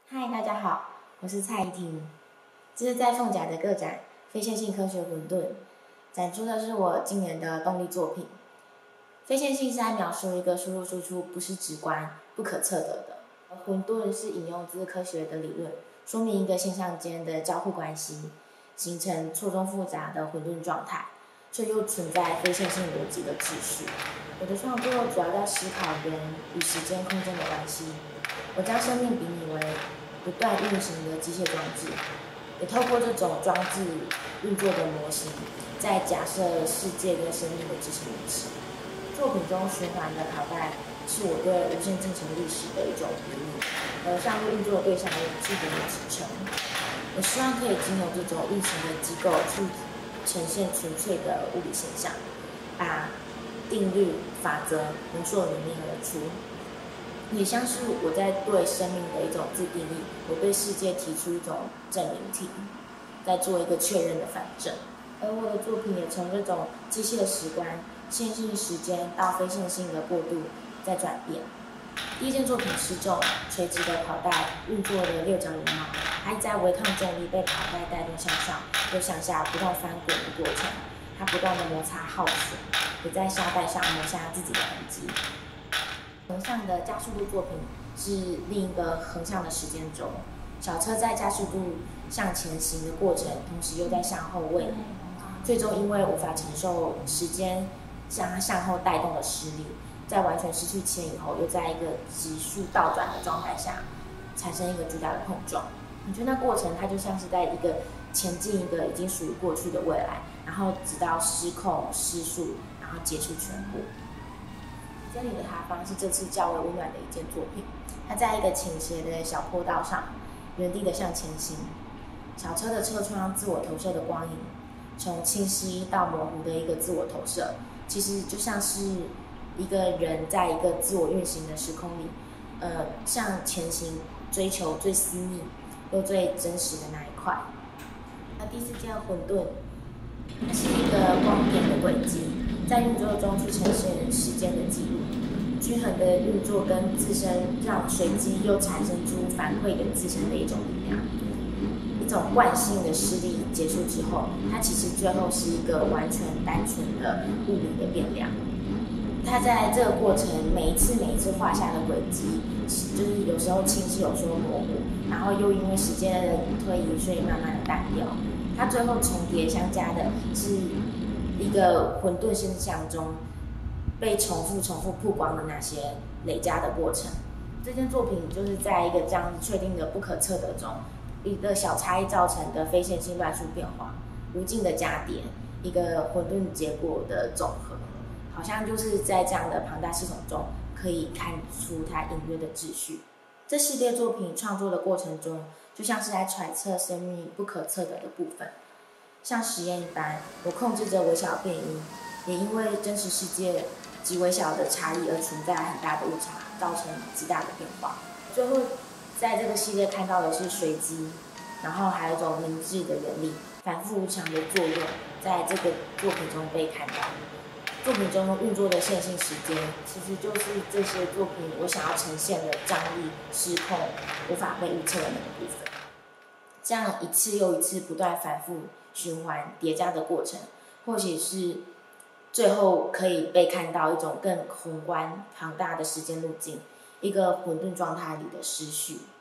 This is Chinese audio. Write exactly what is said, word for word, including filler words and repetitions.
嗨，大家好，我是蔡依婷。这是在凤甲的个展《非线性科学混沌》，展出的是我今年的动力作品。非线性是在描述一个输入输出不是直观、不可测得的，而混沌是引用自科学的理论，说明一个现象间的交互关系，形成错综复杂的混沌状态，却又存在非线性逻辑的秩序。我的创作主要在思考人与时间、空间的关系。我将生命比拟为不断运行的机械装置，也透过这种装置运作的模型，在假设世界跟生命的支撑一致。作品中循环的拷带是我对无限进程历史的一种比拟，而上面运作的对象也是给予支撑。我希望可以经由这种运行的机构去呈现纯粹的物理现象，把定律、法则浓缩凝练而出。也像是我在对生命的一种自定义，我对世界提出一种证明题，在做一个确认的反证。而我的作品也从这种机械时观、线性时间到非线性的过渡在转变。第一件作品失重，垂直的跑带运作的六角羽毛，它在违抗重力被跑带带动向上又向下不断翻滚的过程，它不断的摩擦耗损，也在沙袋上磨下自己的痕迹。横向的加速度作品是另一个横向的时间轴，小车在加速度向前行的过程，同时又在向后位移，最终因为无法承受时间向它向后带动的施力，在完全失去牵引后，又在一个急速倒转的状态下，产生一个巨大的碰撞。我觉得那过程它就像是在一个前进一个已经属于过去的未来，然后直到失控失速，然后结束全部。真理的塌方是这次较为温暖的一件作品，它在一个倾斜的小坡道上，原地的向前行。小车的车窗自我投射的光影，从清晰到模糊的一个自我投射，其实就像是一个人在一个自我运行的时空里，呃，向前行，追求最私密又最真实的那一块。那第四件混沌，它是一个光点的轨迹，在运作中去呈现时间的记录，均衡的运作跟自身让随机又产生出反馈给自身的一种力量，一种惯性的施力结束之后，它其实最后是一个完全单纯的物理的变量。它在这个过程每一次每一次画下的轨迹，就是有时候清晰，有时候模糊，然后又因为时间的推移，所以慢慢的淡掉。它最后重叠相加的是一个混沌现象中被重复重复曝光的那些累加的过程。这件作品就是在一个这样确定的不可测的中，一个小差异造成的非线性乱数变化，无尽的加叠，一个混沌结果的总和，好像就是在这样的庞大系统中可以看出它隐约的秩序。这系列作品创作的过程中，就像是在揣测生命不可测得的部分，像实验一般，我控制着微小变因，也因为真实世界极微小的差异而存在很大的误差，造成极大的变化。最后，在这个系列看到的是随机，然后还有一种明智的原理，反复无常的作用，在这个作品中被看到。作品中运作的线性时间，其实就是这些作品我想要呈现的张力、失控、无法被预测的那个部分。这样一次又一次不断反复循环叠加的过程，或许是最后可以被看到一种更宏观庞大的时间路径，一个混沌状态里的失序。